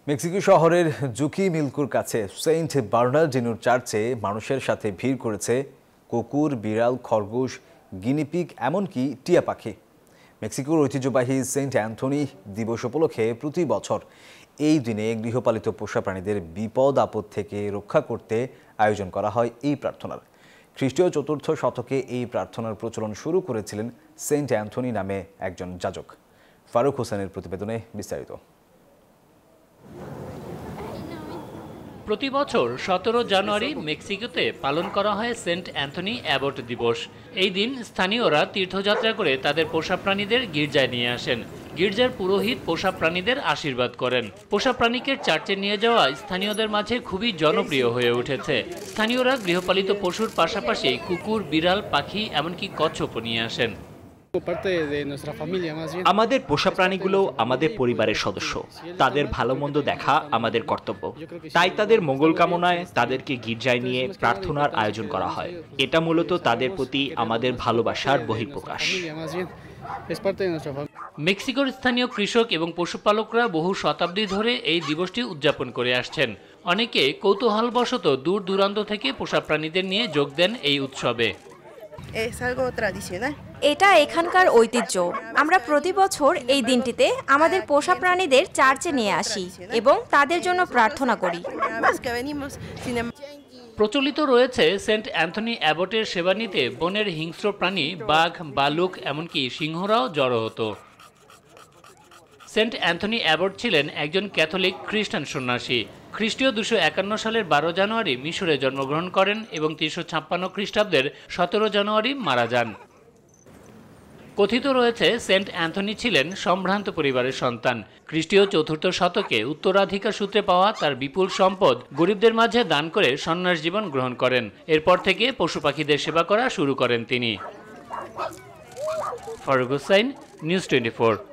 Mexico শহরের Juki মিলকুর কাছে Saint বার্নার্ডিনোর চার্চে মানুষের সাথে ভিড় করেছে কুকুর, বিড়াল, খরগোশ, গিনিপিগ, এমনকি টিয়া পাখি। মেক্সিকোর ঐতিহ্যবাহী সেন্ট অ্যান্থনি দিবস উপলক্ষে প্রতি বছর এই দিনে গৃহপালিত পোষা প্রাণীদের বিপদ আপদ থেকে রক্ষা করতে আয়োজন করা হয় এই প্রার্থনার। খ্রিস্টীয় ৪র্থ শতকে এই প্রার্থনার প্রচলন শুরু করেছিলেন সেন্ট অ্যান্থনি নামে একজন যাজক। ফারুক হোসেনের প্রতিবেদনে বিস্তারিত। প্রতি বছর ১৭ জানুয়ারি মেক্সিকোতে পালন করা হয় সেন্ট অ্যান্থনি অ্যাবট দিবস। এই দিন স্থানীয়রা তীর্থযাত্রা করে তাদের পোষা প্রাণীদের গির্জায় নিয়ে আসেন। গির্জার পুরোহিত পোষা প্রাণীদের আশীর্বাদ করেন। পোষা প্রাণীকে চার্চে নিয়ে যাওয়া স্থানীয়দের মাঝে খুবই জনপ্রিয় হয়ে উঠেছে। স্থানীয়রা গৃহপালিত পশুর পাশাপাশি কুকুর, বিড়াল, পাখি, এমনকি কচ্ছপও নিয়ে আসেন। আমাদের পোষা প্রাণীগুলো আমাদের পরিবারের সদস্য, তাদের ভালো মন্দ দেখা আমাদের কর্তব্য। তাই তাদের মঙ্গল কামনায় তাদেরকে গির্জায় নিয়ে প্রার্থনার আয়োজন করা হয়। এটা মূলত তাদের প্রতি আমাদের ভালোবাসার বহিঃপ্রকাশ। মেক্সিকোর স্থানীয় কৃষক এবং পশুপালকরা বহু শতাব্দী ধরে এই দিবসটি উদযাপন করে আসছেন। অনেকে কৌতূহলবশত দূর দূরান্ত থেকে পোষা প্রাণীদের নিয়ে যোগ দেন এই উৎসবে। এটা এখানকার ঐতিহ্য। আমরা প্রতি বছর এই দিনটিতে আমাদের পোষা প্রাণীদের চার্চে নিয়ে আসি এবং তাদের জন্য প্রার্থনা করি। প্রচলিত রয়েছে সেন্ট অ্যান্থনি অ্যাবটের সেবা নিতে বনের হিংস্র প্রাণী, বাঘ, ভালুক, এমনকি সিংহরাও জড়ো হতো। সেন্ট অ্যান্থনি অ্যাবট ছিলেন একজন ক্যাথলিক খ্রিস্টান সন্ন্যাসী। খ্রিস্টীয় ২৫১ সালের ১২ জানুয়ারি মিশরে জন্মগ্রহণ করেন এবং ৩৫৬ খ্রিস্টাব্দের ১৭ জানুয়ারি মারা যান। কথিত রয়েছে সেন্ট অ্যান্থনি ছিলেন সম্ভ্রান্ত পরিবারের সন্তান। খ্রিস্টীয় ৪র্থ শতকে উত্তরাধিকার সূত্রে পাওয়া তার বিপুল সম্পদ গরিবদের মাঝে দান করে সন্ন্যাস জীবন গ্রহণ করেন। এরপর থেকে পশু পাখিদের সেবা করা শুরু করেন তিনি। ফারুক হোসেন, নিউজ 24।